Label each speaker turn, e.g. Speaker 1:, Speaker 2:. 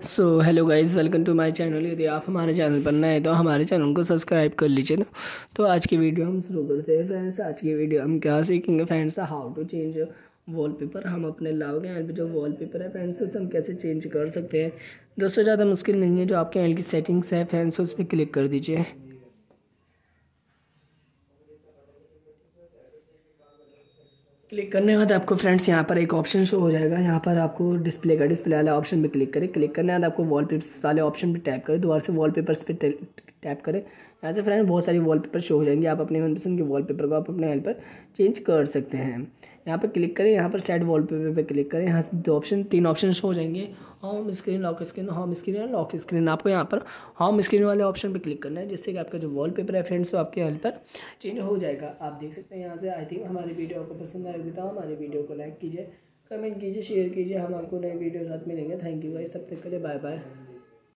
Speaker 1: So hello guys, welcome to my channel. यदि आप हमारे चैनल पर नए हैं तो हमारे चैनल को सब्सक्राइब कर लीजिए। तो आज की वीडियो हम शुरू करते हैं फ्रेंड्स। आज की वीडियो हम क्या सीखेंगे friends, how to change wallpaper. हम अपने लाव के एल पे जो वॉलपेपर है फ्रेंड्स उसे हम कैसे चेंज कर सकते हैं। दोस्तों ज़्यादा मुश्किल नहीं है, जो आपके एल की सेटिंग्स है फ्रेंड्स उस पर क्लिक कर दीजिए। क्लिक करने के बाद आपको फ्रेंड्स यहाँ पर एक ऑप्शन शो हो जाएगा। यहाँ पर आपको डिस्प्ले वाले ऑप्शन पे क्लिक करें। क्लिक करने के बाद आपको वॉलपेपर्स वाले ऑप्शन पे टैप करें। दोबारा से वॉलपेपर्स पे टैप करें। यहाँ से फ्रेंड्स बहुत सारी वॉलपेपर शो हो जाएंगे। आप अपने मनपसंद के वॉलपेपर को आप अपने हेल्प पर चेंज कर सकते हैं। यहाँ पर क्लिक करें, यहाँ पर सेट वॉलपेपर पे क्लिक करें। यहाँ से तीन ऑप्शन शो हो जाएंगे, home screen, lock screen, home screen और लॉक स्क्रीन। आपको यहाँ पर होम स्क्रीन वाले ऑप्शन पे क्लिक करना है, जिससे कि आपका जो वॉलपेपर है फ्रेंड्स तो आपके हेल्प पर चेंज हो जाएगा। आप देख सकते हैं यहाँ से। आई थिंक हमारी वीडियो आपको पसंद आएगी तो हमारी वीडियो को लाइक कीजिए, कमेंट कीजिए, शेयर कीजिए। हम आपको नए वीडियो साथ मिलेंगे। थैंक यू गाइस, तब तक के लिए बाय बाय।